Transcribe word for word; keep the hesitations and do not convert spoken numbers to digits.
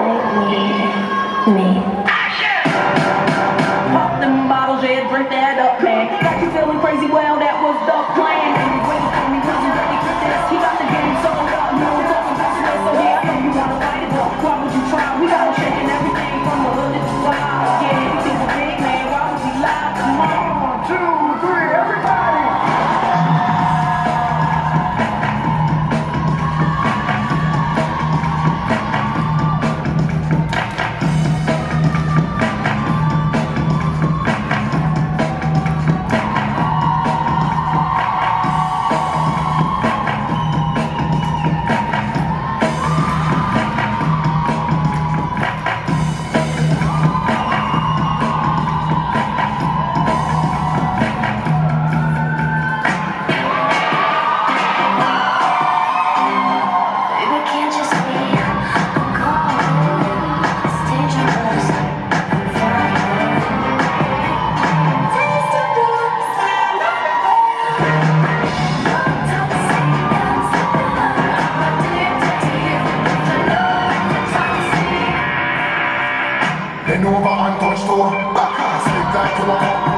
need me. Pop them bottles, yeah, drink that up, man. Got you feeling crazy, well, that was the plan. And you waiting for me, cause you ready for this. He got the game sold up, no talking about sweat. So yeah, I know you wanna fight it, but why would you try? We got him shaking everything from the hood to the wild. Yeah, if he's a big man, why would we lie? Come on, one, two, three, everybody! Bend over and touch toe, back and slip like you want.